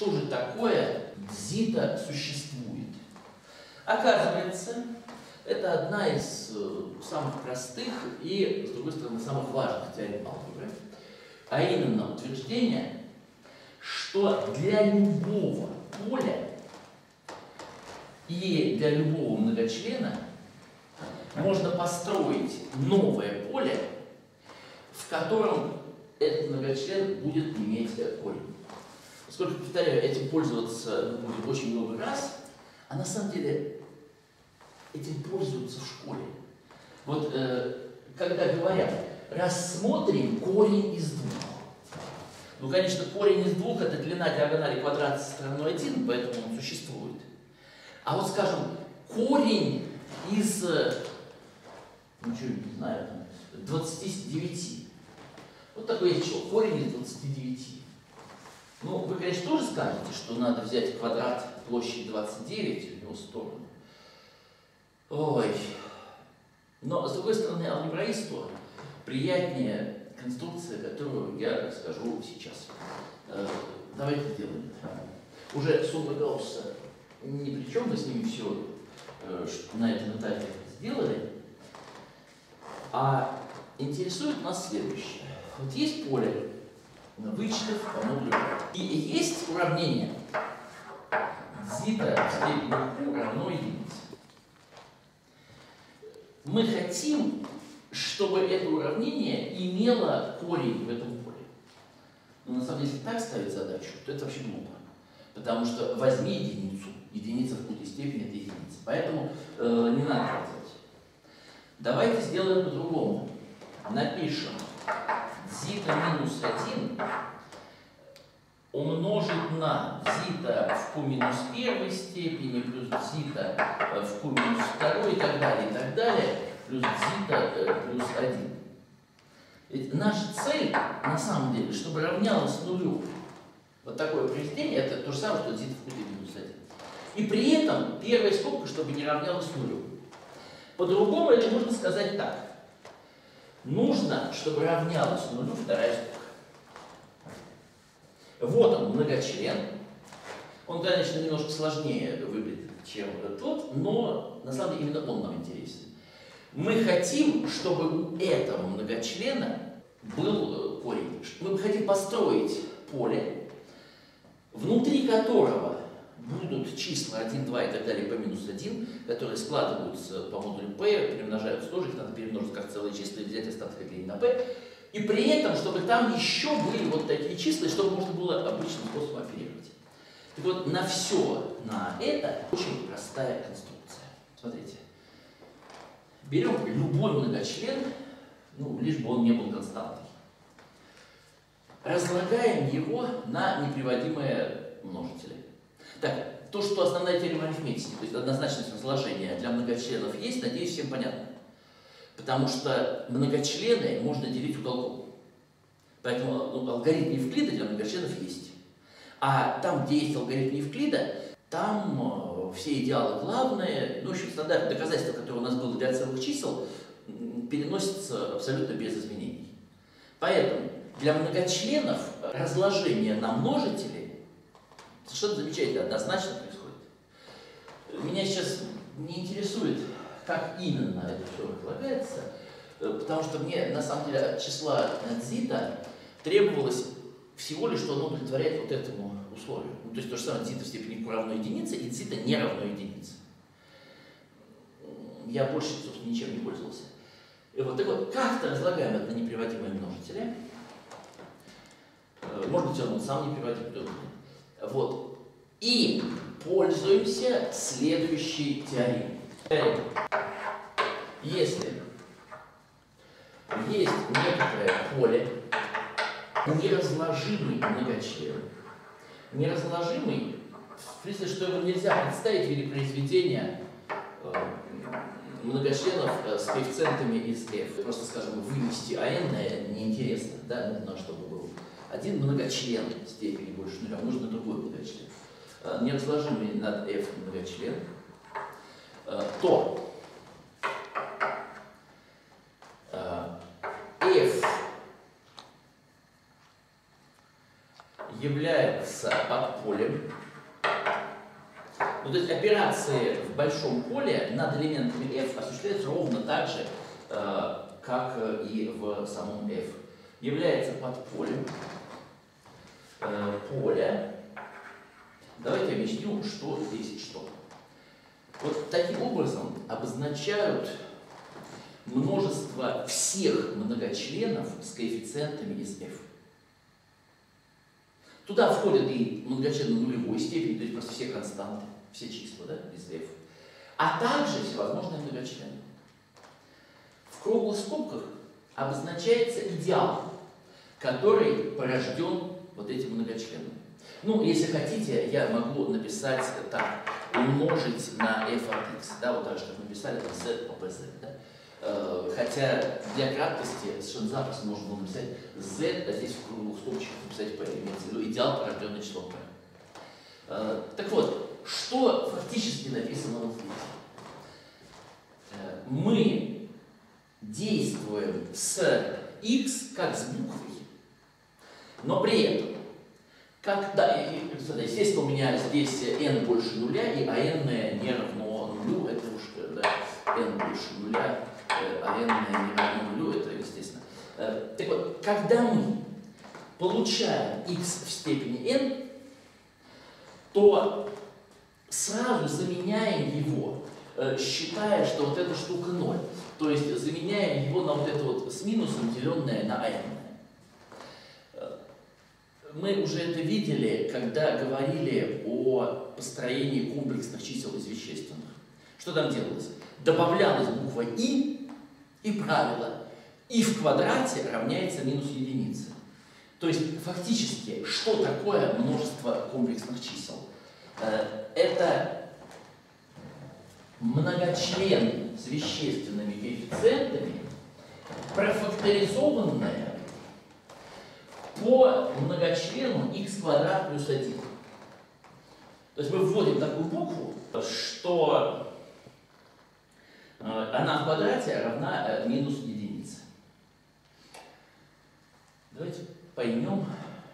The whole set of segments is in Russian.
что же такое дзита существует? Оказывается, это одна из самых простых и, с другой стороны, самых важных теорем алгебры, а именно утверждение, что для любого поля и для любого многочлена можно построить новое поле, в котором этот многочлен будет иметь корень. Поскольку, повторяю, этим пользоваться будет очень много раз, а на самом деле этим пользуются в школе. Вот когда говорят, рассмотрим корень из двух. Ну, конечно, корень из двух – это длина диагонали квадрата со стороной 1, поэтому он существует. А вот, скажем, корень из, ну, что, не знаю, 29. Вот такой есть число, корень из 29. Ну, вы, конечно, тоже скажете, что надо взять квадрат площади 29 и у него сторону. Ой. Но, с другой стороны, алгебраисту приятнее конструкция, которую я расскажу сейчас. Давайте сделаем это. Уже сумма Гаусса ни при чем, мы с ними все на этом этапе сделали. А интересует нас следующее. Вот есть поле вычетов по модулю и есть уравнение дзита в степени q равно единице. Мы хотим, чтобы это уравнение имело корень в этом поле. Но на самом деле, если так ставить задачу, то это вообще глупо. Потому что возьми единицу, единица в какой-то степени это единица. Поэтому не надо это делать. Давайте сделаем по-другому. Напишем дзита минус 1 умножить на дзита в q минус 1 степени плюс дзита в q минус 2 и так далее, плюс дзита плюс 1. Ведь наша цель, на самом деле, чтобы равнялось нулю. Вот такое произведение, это то же самое, что дзита в q минус 1. И при этом первая скобка, чтобы не равнялось нулю. По-другому это можно сказать так. Нужно, чтобы равнялось нулю вторая скобка. Вот он, многочлен. Он, конечно, немножко сложнее выглядит, чем тот, но на самом деле именно он нам интересен. Мы хотим, чтобы у этого многочлена был корень. Мы хотим построить поле, внутри которого будут числа 1, 2 и так далее по минус 1, которые складываются по модулю p, перемножаются тоже, их надо перемножить как целые числа и взять остаток деления на p. И при этом, чтобы там еще были вот такие числа, и чтобы можно было обычным способом оперировать. Так вот, на все на это очень простая конструкция. Смотрите. Берем любой многочлен, ну, лишь бы он не был константой. Разлагаем его на неприводимые множители. Так, то, что основная теорема арифметики, то есть однозначность разложения для многочленов есть, надеюсь, всем понятно. Потому что многочлены можно делить уголком. Поэтому алгоритм Евклида для многочленов есть. А там, где есть алгоритм Евклида, там все идеалы главные, ну, в общем, стандартное доказательство, которое у нас было для целых чисел, переносится абсолютно без изменений. Поэтому для многочленов разложение на множители совершенно замечательно, однозначно происходит. Меня сейчас не интересует, как именно это все разлагается, потому что мне, на самом деле, от числа дзита требовалось всего лишь, что оно удовлетворяет вот этому условию. Ну, то есть то же самое дзита в степени q равно единице и дзита не равно единице. Я больше, собственно, ничем не пользовался. И вот, так вот, как-то разлагаем это на неприводимые множители. Может быть, он сам неприводим. Вот. И пользуемся следующей теоремой. Если есть некоторое поле, неразложимый многочлен, неразложимый, в смысле, что его нельзя представить в виде произведения многочленов с коэффициентами из f. Просто, скажем, вынести n неинтересно, да, нужно, чтобы был один многочлен степени больше нуля, нужно другой многочлен. Неразложимый над f многочлен, то f является подполем полем. Ну, то есть операции в большом поле над элементами f осуществляются ровно так же, как и в самом f. Является подполем поля. Давайте объясню, что здесь что. Вот таким образом обозначают множество всех многочленов с коэффициентами из f. Туда входят и многочлены нулевой степени, то есть просто все константы, все числа, да, из f, а также всевозможные многочлены. В круглых скобках обозначается идеал, который порожден вот этим многочленом. Ну, если хотите, я могу написать так, умножить на f от x, да, вот так же, как написали на z по pz, да. Хотя для краткости совершенно запросто можно было написать z, а здесь в круглых скобочках написать p, имеется в виду идеал, порожденный числом p. Так вот, что фактически написано вот здесь? Мы действуем с x как с буквой, но при этом, когда, естественно, у меня здесь n больше нуля, и n не равно нулю, это уж, да, n больше нуля, а n не равно нулю, это естественно. Так вот, когда мы получаем x в степени n, то сразу заменяем его, считая, что вот эта штука 0. То есть заменяем его на вот это вот с минусом, деленное на n. Мы уже это видели, когда говорили о построении комплексных чисел из вещественных. Что там делалось? Добавлялась буква и правило и в квадрате равняется минус единице. То есть фактически, что такое множество комплексных чисел? Это многочлен с вещественными коэффициентами, профакторизованное по многочлену x квадрат плюс 1. То есть мы вводим такую букву, что она в квадрате равна минус единице. Давайте поймем,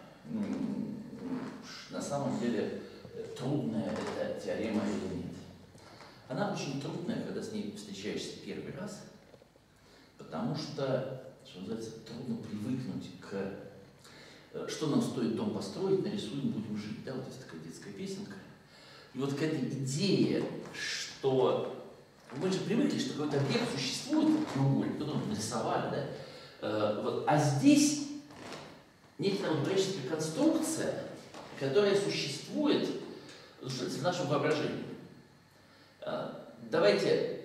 на самом деле, трудная эта теорема или нет. Она очень трудная, когда с ней встречаешься первый раз, потому что называется, трудно привыкнуть к «что нам стоит дом построить, нарисуем, будем жить». Да, вот есть такая детская песенка. И вот к этой идее, что мы же привыкли, что какой-то объект существует, треугольник, потом нарисовали, да? Вот, а здесь некая алгебраическая конструкция, которая существует в нашем воображении. Давайте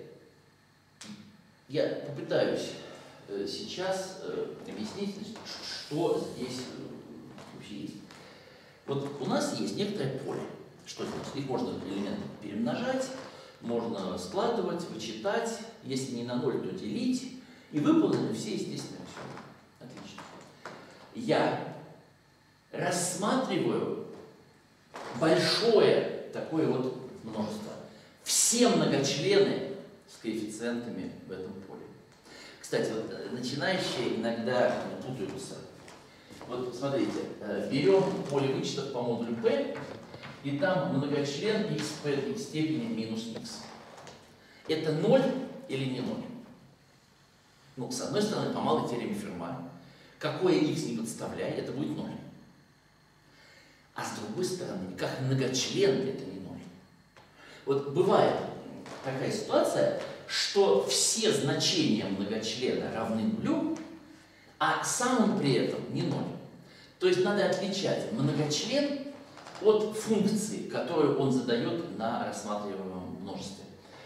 я попытаюсь сейчас объяснить, что здесь вообще есть. Вот у нас есть некоторое поле. Что здесь? Их можно элементы перемножать, можно складывать, вычитать, если не на 0, то делить, и выполнены все естественные аксиомы. Отлично. Я рассматриваю большое такое вот множество. Все многочлены с коэффициентами в этом поле. Кстати, вот начинающие иногда путаются. Вот смотрите, берем поле вычетов по модулю P, и там многочлен xp в степени минус x. Это 0 или не 0? Ну, с одной стороны, по малой теореме Ферма, какое x не подставляй, это будет 0. А с другой стороны, как многочлен, это не 0. Вот бывает такая ситуация, что все значения многочлена равны нулю, а сам он при этом не 0. То есть надо отличать многочлен от функции, которую он задает на рассматриваемом множестве.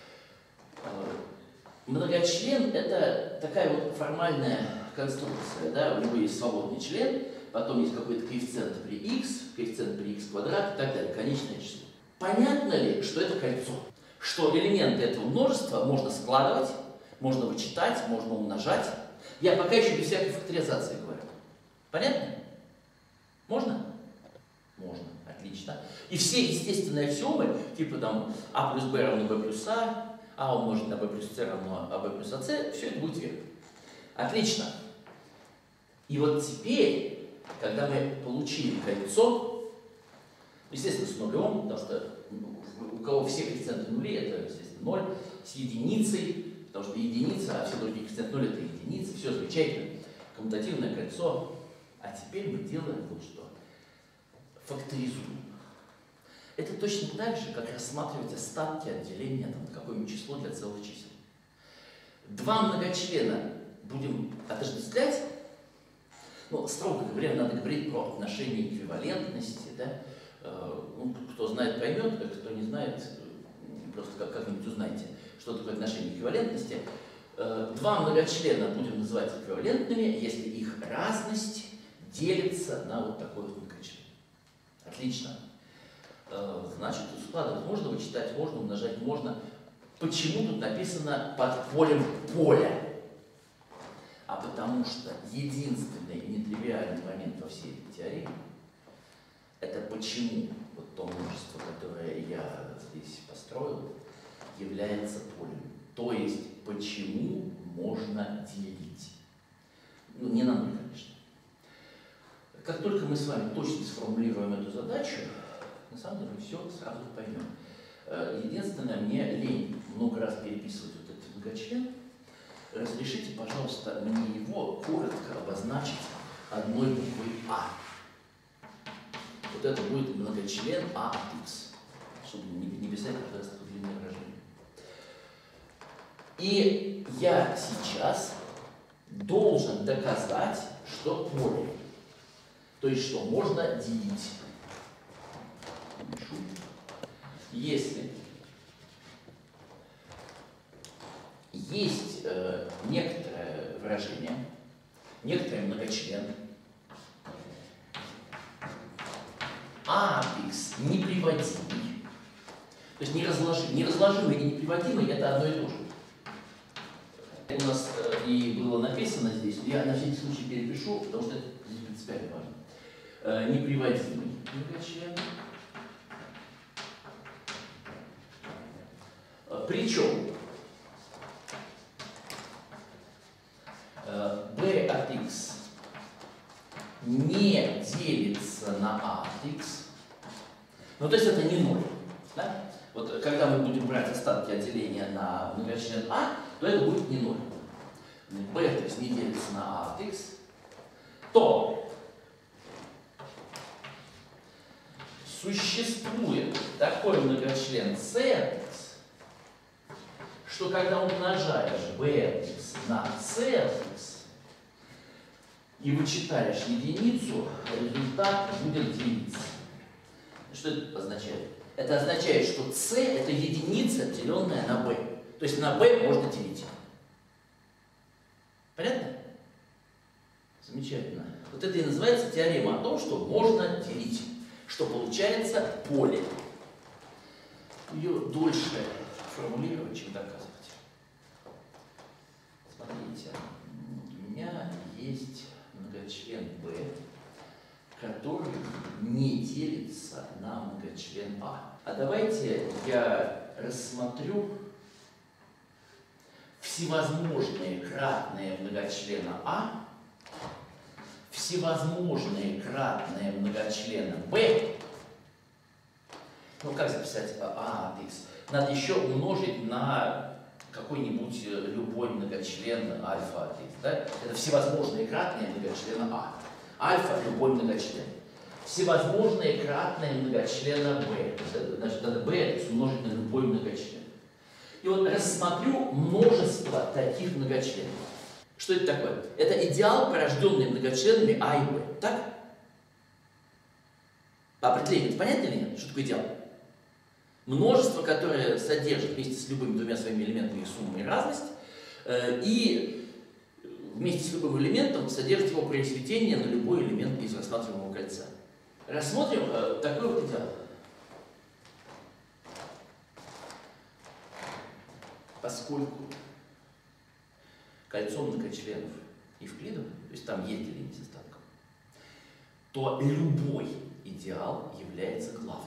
Многочлен – это такая вот формальная конструкция. Да? У него есть свободный член, потом есть какой-то коэффициент при x, коэффициент при x квадрат и так далее, конечное число. Понятно ли, что это кольцо? Что элементы этого множества можно складывать, можно вычитать, можно умножать. Я пока еще без всякой факторизации говорю. Понятно? Можно? Можно. Отлично. И все естественные аксиомы, типа там а плюс b равно b плюс а умножить на b плюс c равно b плюс ac, все это будет верно. Отлично. И вот теперь, когда мы получили кольцо, Естественно, с нулем, потому что у кого все коэффициенты нули, это, естественно, 0, с единицей, потому что единица, а все другие коэффициенты 0 это единица, все замечательно, коммутативное кольцо. А теперь мы делаем вот что. Факторизуем. Это точно так же, как рассматривать остатки отделения там, на какое-нибудь число для целых чисел. Два многочлена будем отождествлять. Ну, строго говоря, надо говорить про отношение эквивалентности, да? Ну, кто знает, поймет, кто не знает, просто как-нибудь узнаете, что такое отношение эквивалентности. Два многочлена будем называть эквивалентными, если их разность делится на вот такой вот многочлен. Отлично. Значит, складывать можно, вычитать можно, умножать можно. Почему тут написано под полем поля? А потому что единственный нетривиальный момент во всей этой теореме — это почему вот то множество, которое я здесь построил, является полем. То есть, почему можно делить. Ну, не на ноль, конечно. Как только мы с вами точно сформулируем эту задачу, на самом деле все сразу поймем. Единственное, мне лень много раз переписывать вот этот многочлен. Разрешите, пожалуйста, мне его коротко обозначить одной буквой А. Вот это будет многочлен А от X, чтобы не писать каждый раз такое длинное выражение. И я сейчас должен доказать, что поле. То есть, что можно делить. Если есть некоторое выражение, некоторый многочлен, А от X неприводимый, то есть неразложимый и неприводимый — это одно и то же. У нас и было написано здесь, я на всякий случай перепишу, потому что это здесь принципиально важно. Неприводимый многочлен. Причем b от x не делится на a от x. Ну, то есть это не 0. Да? Вот когда мы будем брать остатки отделения на многочлен а, то это будет не 0. b, то есть не делится на a от x, то существует такой многочлен c от x, что когда умножаешь b от x на c от x и вычитаешь единицу, результат будет делиться. Что это означает? Это означает, что c это единица, деленная на b. То есть на b можно делить. Понятно? Замечательно. Вот это и называется теорема о том, что можно делить. Что получается поле. Ее дольше формулировать, чем доказывать. Смотрите, у меня есть многочлен b, который не делится на многочлен а. А давайте я рассмотрю всевозможные кратные многочлена а, всевозможные кратные многочлена b. Ну, как записать а от x? Надо еще умножить на какой-нибудь любой многочлен альфа от x. Да? Это всевозможные кратные многочлена а. Альфа – любой многочлен. Всевозможные кратные многочлена b. Значит, надо b умножить на любой многочлен. И вот рассмотрю множество таких многочленов. Что это такое? Это идеал, порожденный многочленами а и b. Так? Определение понятно или нет? Что такое идеал? Множество, которое содержит вместе с любыми двумя своими элементами их сумму и разность, и вместе с любым элементом содержит его произведение на любой элемент из рассматриваемого кольца. Рассмотрим такой вот идеал. Поскольку кольцо многочленов Евклидова, то есть там есть деление с остатком, то любой идеал является главным.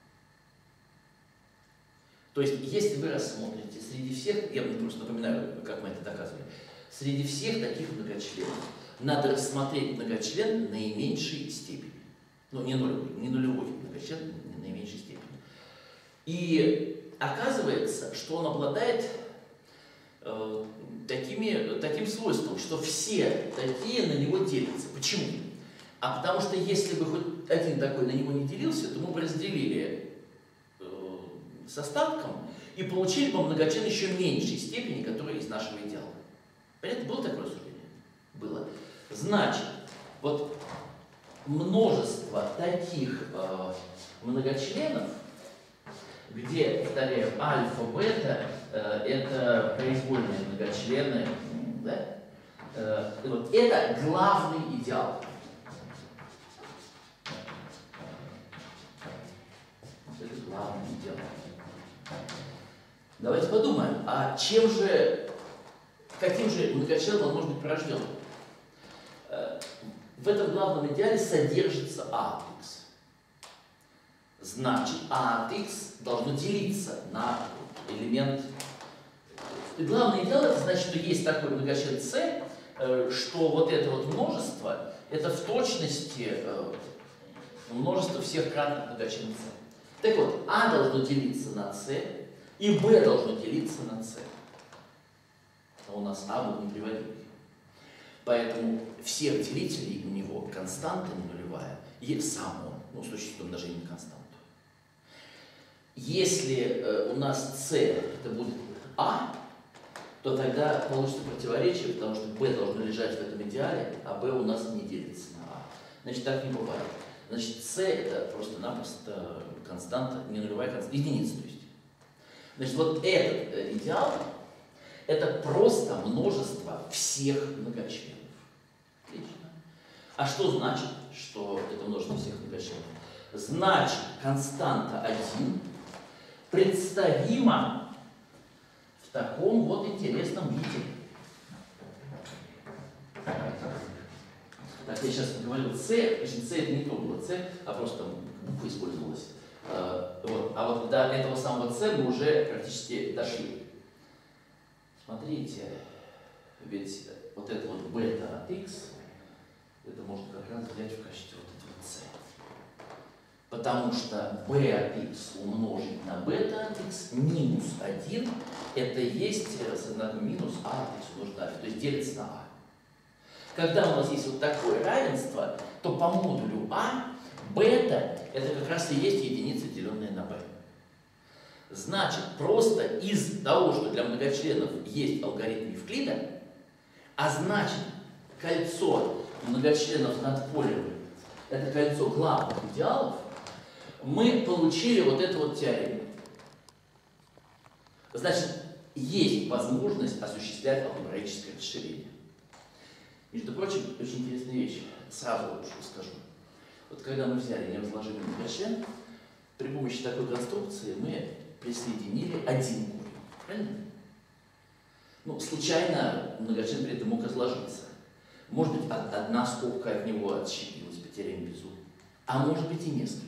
То есть, если вы рассмотрите среди всех, я вам просто напоминаю, как мы это доказывали, среди всех таких многочленов надо рассмотреть многочлен наименьшей степени. Ну, не нулевой многочлен, не наименьшей степени. И оказывается, что он обладает таким свойством, что все такие на него делятся. Почему? А потому что если бы хоть один такой на него не делился, то мы бы разделили с остатком и получили бы многочлен еще меньшей степени, который из нашего идеала. Понятно? Было такое рассуждение? Было. Значит, вот множество таких многочленов, где, повторяю, альфа, бета это произвольные многочлены, да? Вот это главный идеал. Это главный идеал. Давайте подумаем, а каким же многочленом он может быть порожден? В этом главном идеале содержится А от Х. Значит, А от Х должно делиться на элемент. И главный идеал это значит, что есть такой многочлен С, что вот это вот множество, это в точности множество всех кратных многочленов С. Так вот, А должно делиться на С, и Б должно делиться на С. А у нас А будет не приводить. Поэтому всех делителей у него константа не нулевая, и сам он, ну, с точки зрения умножения на константу. Если у нас С это будет А, то тогда получится противоречие, потому что Б должно лежать в этом идеале, а Б у нас не делится на А. Значит, так не бывает. Значит, С это просто-напросто константа, не нулевая константа, единица, то есть. Значит, вот этот идеал это просто множество всех многочленов. Отлично. А что значит, что это множество всех многочленов? Значит, константа 1 представима в таком вот интересном виде. Так, я сейчас говорил С, значит, С это не то было С, а просто там буква использовалась. Вот. А вот до этого самого С мы уже практически дошли. Смотрите, ведь вот это вот бета от Х, это можно как раз взять в качестве вот этого С. Потому что b от Х умножить на бета от Х минус 1, это есть со знаком минус А от Х умножить на А, то есть делится на А. Когда у нас есть вот такое равенство, то по модулю А бета это как раз и есть единица, деленная на b. Значит, просто из того, что для многочленов есть алгоритм Евклида, а значит, кольцо многочленов надполевых – это кольцо главных идеалов, мы получили вот эту вот теорему. Значит, есть возможность осуществлять алгебраическое расширение. Между прочим, очень интересная вещь, сразу лучше скажу. Вот когда мы взяли неразложимый многочлен, при помощи такой конструкции мы присоединили один корень. Правильно? Ну, случайно многочлен при этом мог разложиться. Может быть, одна скобка от него отщепилась по теореме Безу, а может быть и несколько.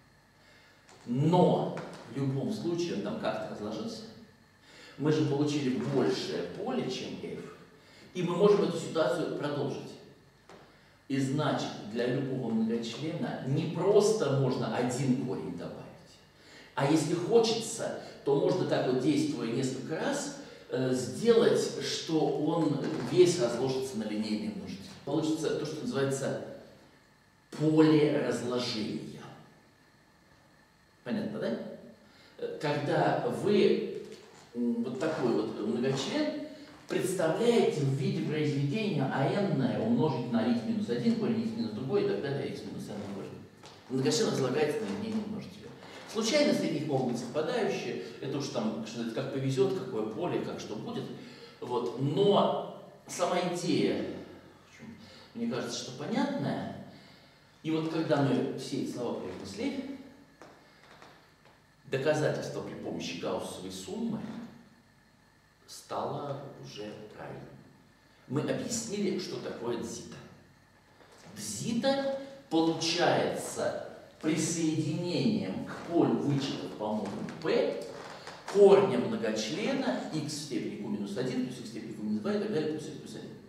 Но в любом случае он там как-то разложился. Мы же получили большее поле, чем f, и мы можем эту ситуацию продолжить. И значит, для любого многочлена не просто можно один корень добавить, а если хочется, то можно так вот, действуя несколько раз, сделать, что он весь разложится на линейные множители. Получится то, что называется поле разложения. Понятно, да? Когда вы вот такой вот многочлен представляете в виде произведения n умножить на x минус 1 корень, x минус 2 и так далее, x минус n корень. Многочлен разлагается на линейные множители. Случайно среди них могут быть совпадающие, это уж там как повезет, какое поле, как что будет. Вот. Но сама идея, мне кажется, что понятная. И вот когда мы все эти слова произнесли, доказательство при помощи гауссовой суммы стало уже правильным. Мы объяснили, что такое дзита. Дзита получается присоединением к полю вычетов по модулю P корня многочлена x в степени q минус 1 плюс x в степени q минус 2 и так далее плюс x плюс 1.